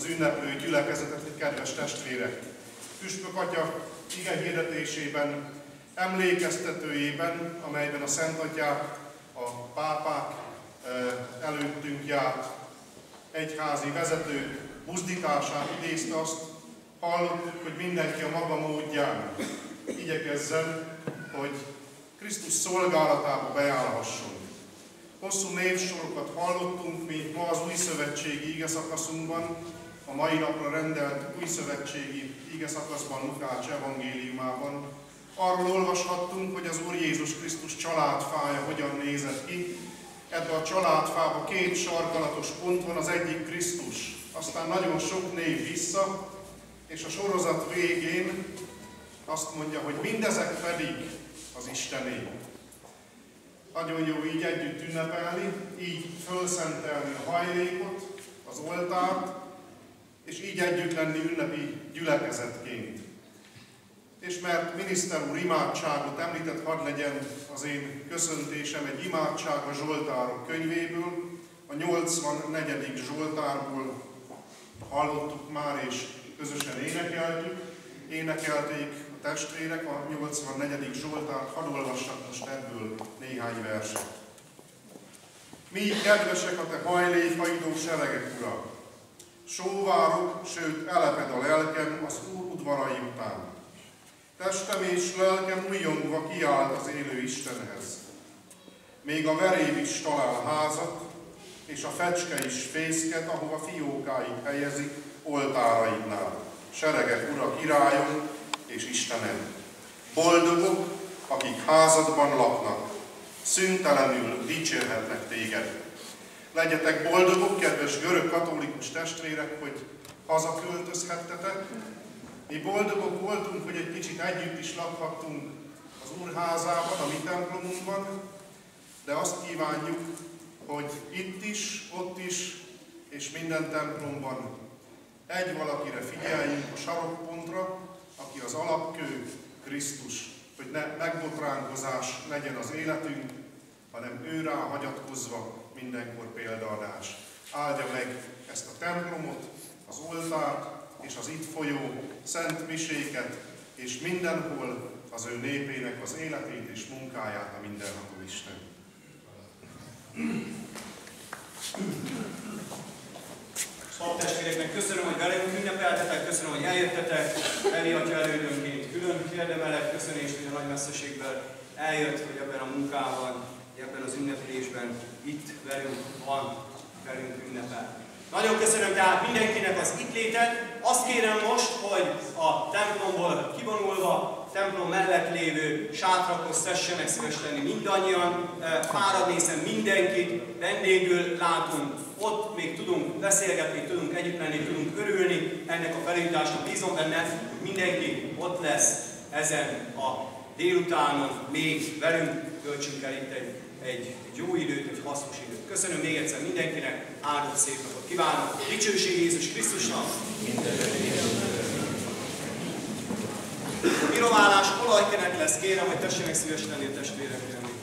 az ünneplő gyülekezetet, kedves testvérek! Püspök atya ige hirdetésében, emlékeztetőjében, amelyben a szentatyák, a pápák előttünk járt, egyházi vezetők buzdítását idézte, azt hallottuk, hogy mindenki a maga módján igyekezzen, hogy Krisztus szolgálatába beállhasson. Hosszú névsorokat hallottunk mi ma az új szövetségi igeszakaszunkban, a mai napra rendelt új szövetségi igeszakaszban, Lukács evangéliumában. Arról olvashattunk, hogy az Úr Jézus Krisztus családfája hogyan nézett ki. Ebben a családfában két sarkalatos pont van, az egyik Krisztus, aztán nagyon sok név vissza, és a sorozat végén azt mondja, hogy mindezek pedig az Istené. Nagyon jó így együtt ünnepelni, így fölszentelni a hajlékot, az oltárt, és így együtt lenni ünnepi gyülekezetként. És mert miniszter úr imádságot említett, hadd legyen az én köszöntésem egy imádság a Zsoltárok könyvéből, a 84. Zsoltárból hallottuk már, és közösen énekeltük. Énekelték a testvérek a 84. Zsoltárt, hadd olvassak most ebből néhány verset. Mi kedvesek a te hajlékaidó seregek, Ura! Sóvárok, sőt eleped a lelkem az Úr udvarai után. Testem és lelkem újjongva kiállt az élő Istenhez. Még a veréb is talál házat, és a fecske is fészket, ahova fiókáit helyezik oltáraidnál. Seregek Ura, királyom és Istenem! Boldogok, akik házadban laknak, szüntelenül dicsérhetnek téged. Legyetek boldogok, kedves görög katolikus testvérek, hogy hazaköltözhettetek. Mi boldogok voltunk, hogy egy kicsit együtt is lakhattunk az Úrházában, a mi templomunkban, de azt kívánjuk, hogy itt is, ott is, és minden templomban egy valakire figyeljünk, a sarokpontra, aki az alapkő, Krisztus, hogy ne megbotránkozás legyen az életünk, hanem őrá hagyatkozva mindenkor példaadás. Áldja meg ezt a templomot, az oltárt és az itt folyó szent miséket, és mindenhol az ő népének az életét és munkáját a mindenható Isten. Paptestvéreknek köszönöm, hogy velünk ünnepeltetek, köszönöm, hogy eljöttetek. Eli atya elődönként külön érdemelek köszönést, hogy a nagy messzeségből eljött, hogy ebben a munkában, ebben az ünneplésben itt velünk van, velünk ünnepel. Nagyon köszönöm tehát mindenkinek az itt létet. Azt kérem most, hogy a templomból kivonulva, templom mellett lévő sátrakhoz tessenek szíves lenni mindannyian. Fáradni, hiszen mindenkit vendégül látunk. Ott még tudunk beszélgetni, tudunk együtt lenni, tudunk örülni ennek a felújításnak. Bízom benne, hogy mindenki ott lesz ezen a délutánon, még velünk töltsünk el itt egy jó időt, egy hasznos időt. Köszönöm még egyszer mindenkinek, áldott szép napot kívánok. Dicsőség Jézus Krisztusnak! A miroválás olajkenet lesz, kérem, hogy tessenek szíves lenni a testvérek.